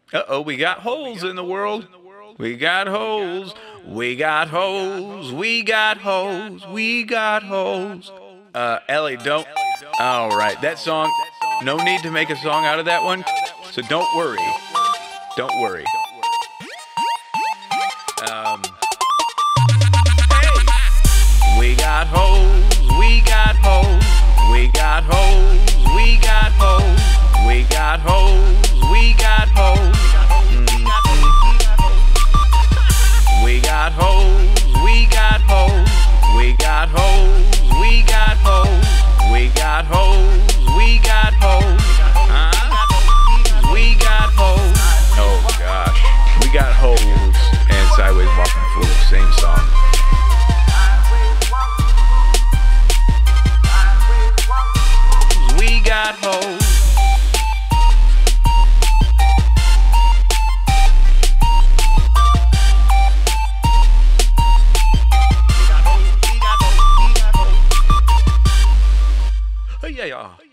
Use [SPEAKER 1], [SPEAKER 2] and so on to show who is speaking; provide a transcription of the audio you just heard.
[SPEAKER 1] Uh-oh, we got holes in the world. We got holes. We got holes. We got holes. We got holes. Ellie, don't. All right, that song. No need to make a song out of that one. So don't worry. Don't worry. Hey, we got holes. We got holes. We got holes. We got holes. We got holes. We got holes. We got holes, we got holes, we got holes, we got holes, we got holes, we got holes, we got holes. Oh gosh, we got holes and Sideways Walking Fool, same song. We got holes. Yeah.